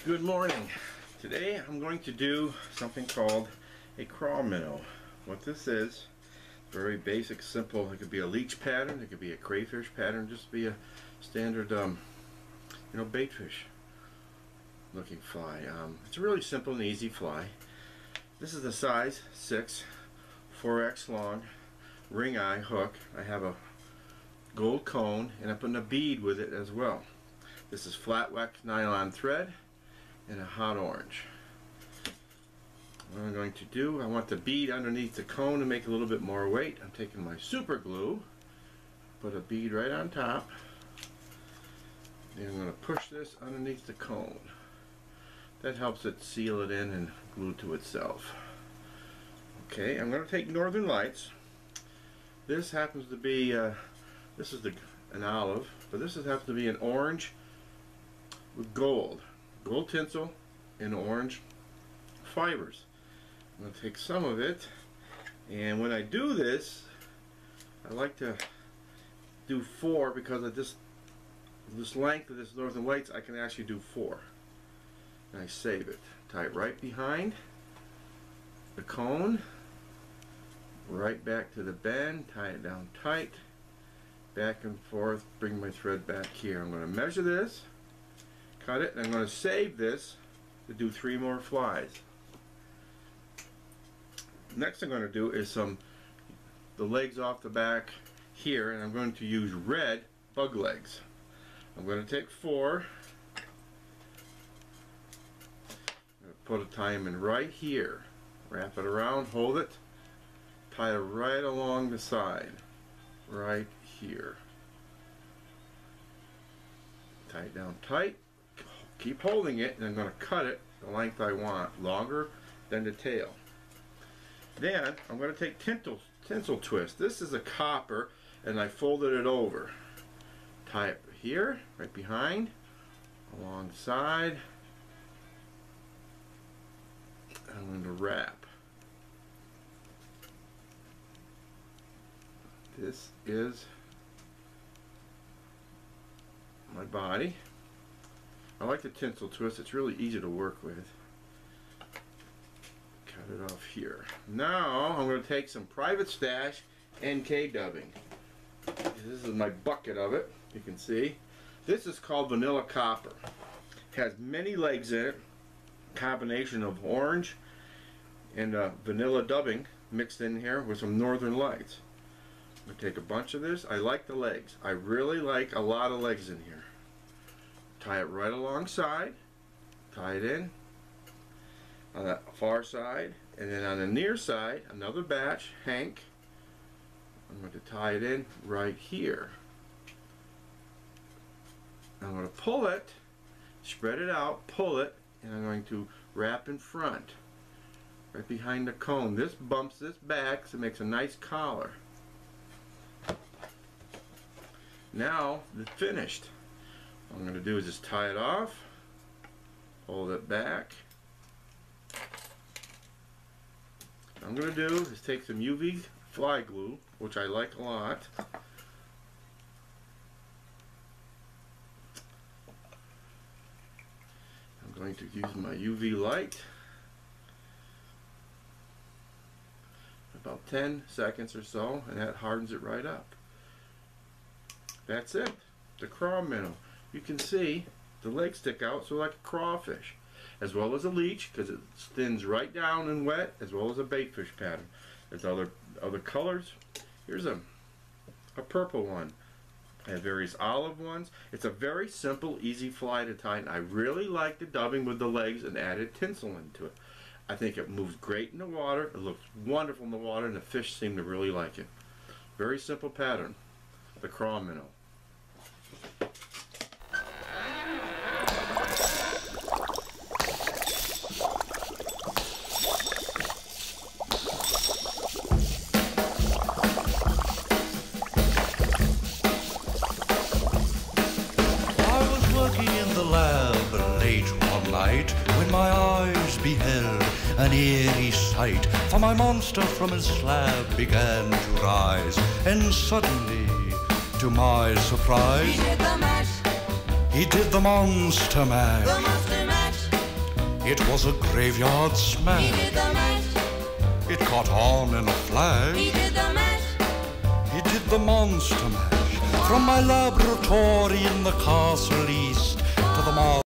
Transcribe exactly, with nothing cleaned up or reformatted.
Good morning. Today I'm going to do something called a Craw Minnow. What this is, very basic, simple. It could be a leech pattern, it could be a crayfish pattern, just be a standard, um, you know, baitfish looking fly. Um, it's a really simple and easy fly. This is the size six, four X long, ring eye hook. I have a gold cone and I'm putting a bead with it as well. This is flat wax nylon thread and a hot orange. What I'm going to do, I want the bead underneath the cone to make a little bit more weight. I'm taking my super glue, put a bead right on top, and I'm going to push this underneath the cone. That helps it seal it in and glue to itself. Okay, I'm going to take Northern Lights. This happens to be, uh, this is the an olive, but this is, happens to be an orange with gold. Gold tinsel and orange fibers. I'm going to take some of it, and when I do this, I like to do four because of this this length of this Northern Lights. I can actually do four. And I save it. Tie it right behind the cone, right back to the bend, tie it down tight, back and forth, bring my thread back here. I'm going to measure this, cut it, and I'm going to save this to do three more flies. Next I'm going to do is some the legs off the back here, and I'm going to use red bug legs. I'm going to take four, I'm going to put a tie them in right here, wrap it around, hold it, tie it right along the side, right here. Tie it down tight, keep holding it, and I'm going to cut it the length I want, longer than the tail. Then I'm going to take tinsel, tinsel twist. This is a copper, and I folded it over. Tie it here, right behind, alongside. I'm going to wrap. This is my body. I like the tinsel twist. It's really easy to work with. Cut it off here. Now I'm going to take some Private Stash N K dubbing. This is my bucket of it. You can see. This is called Vanilla Copper. It has many legs in it. Combination of orange and uh, vanilla dubbing mixed in here with some Northern Lights. I'm going to take a bunch of this. I like the legs. I really like a lot of legs in here. Tie it right alongside. Tie it in on the far side, and then on the near side, another batch, Hank. I'm going to tie it in right here. I'm going to pull it, spread it out, pull it, and I'm going to wrap in front, right behind the cone. This bumps this back, so it makes a nice collar. Now, it's finished. What I'm going to do is just tie it off, hold it back. What I'm going to do is take some U V fly glue, which I like a lot. I'm going to use my U V light. About ten seconds or so, and that hardens it right up. That's it. The Craw Minnow. You can see the legs stick out, so like a crawfish, as well as a leech, because it thins right down and wet, as well as a baitfish pattern. There's other other colors. Here's a a purple one. I have various olive ones. It's a very simple, easy fly to tie, and I really like the dubbing with the legs and added tinsel into it. I think it moves great in the water. It looks wonderful in the water, and the fish seem to really like it. Very simple pattern. The Craw Minnow. When my eyes beheld an eerie sight, for my monster from his slab began to rise, and suddenly, to my surprise, he did the mash. He did the monster mash. The monster mash. It was a graveyard smash. He did the mash. It caught on in a flash. He did the mash. He did the monster mash. From my laboratory in the castle east to the mar